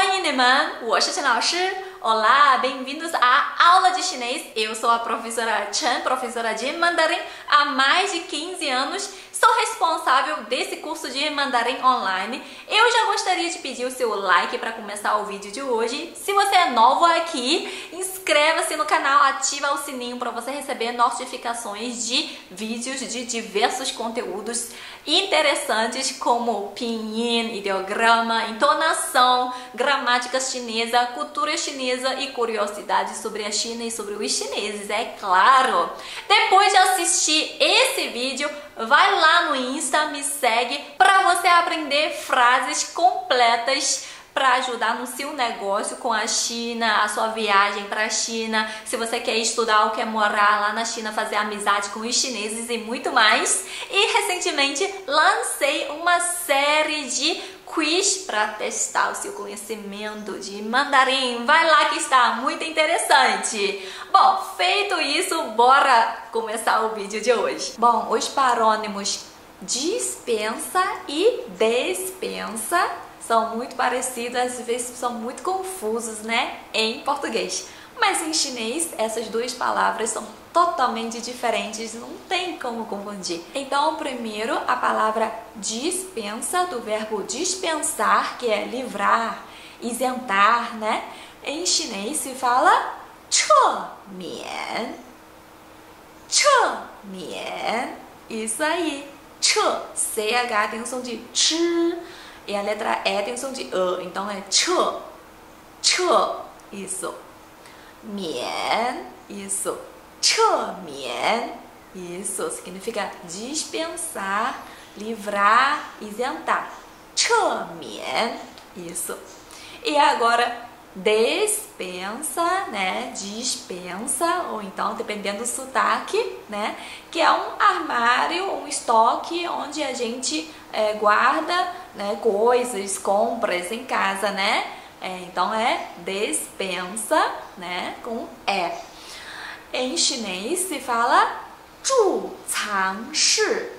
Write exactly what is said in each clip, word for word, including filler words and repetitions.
欢迎你们，我是陈老师。Olá, bem-vindos à aula de chinês. Eu sou a professora Chen, professora de mandarim há mais de quinze anos. Sou responsável desse curso de mandarim online. Eu já gostaria de pedir o seu like para começar o vídeo de hoje. Se você é novo aqui, inscreva-se no canal, ativa o sininho para você receber notificações de vídeos de diversos conteúdos interessantes como pinyin, ideograma, entonação, gramática chinesa, cultura chinesa e curiosidades sobre a China e sobre os chineses, é claro. Depois de assistir esse vídeo, vai lá no Insta, me segue para você aprender frases completas para ajudar no seu negócio com a China, a sua viagem para a China, se você quer estudar ou quer morar lá na China, fazer amizade com os chineses e muito mais. E recentemente lancei uma série de quiz para testar o seu conhecimento de mandarim. Vai lá que está muito interessante. Bom, feito isso, bora começar o vídeo de hoje. Bom, os parônimos dispensa e despensa são muito parecidos, às vezes são muito confusos, né, em português. Mas em chinês, essas duas palavras são totalmente diferentes, não tem como confundir. Então, primeiro, a palavra dispensa, do verbo dispensar, que é livrar, isentar, né? Em chinês se fala che mian. Che mian. Isso aí. Che, C H tem o som de ch. E a letra E tem o som de E, então é che, che, isso. Mian, isso. Che mian, isso. Significa dispensar, livrar, isentar. Che mian, isso. E agora, despensa, né? Dispensa, ou então, dependendo do sotaque, né? Que é um armário, um estoque onde a gente é, guarda, né, coisas, compras em casa, né? É, então é despensa, né? Com E. Em chinês se fala zhu cang shi.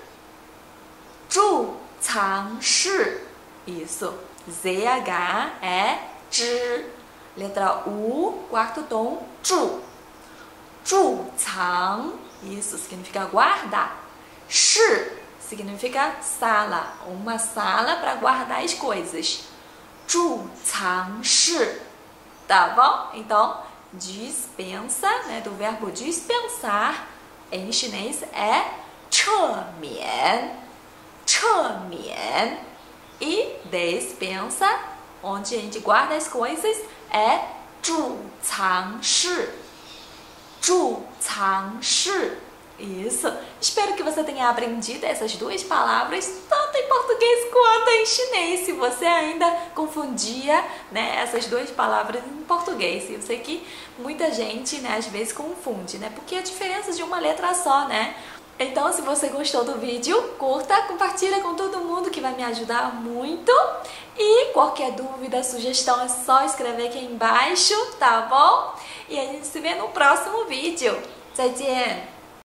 Zhu cang shi. Isso. Z H é zhi. Letra U, quarto tom, zhu. Zhu cang. Isso significa guardar. Shi significa sala, uma sala para guardar as coisas. Zhu cang shi. Tá bom? Então, dispensa, né, do verbo dispensar, em chinês é che mian. Che mian. E despensa, onde a gente guarda as coisas, é zhu cang shi. Zhu cang shi. Isso. Espero que você tenha aprendido essas duas palavras, tanto em português quanto em chinês. Se você ainda confundia, né, essas duas palavras em português. Eu sei que muita gente, né, às vezes confunde, né? Porque é a diferença de uma letra só, né? Então, se você gostou do vídeo, curta, compartilha com todo mundo que vai me ajudar muito. E qualquer dúvida, sugestão, é só escrever aqui embaixo, tá bom? E a gente se vê no próximo vídeo. 再见!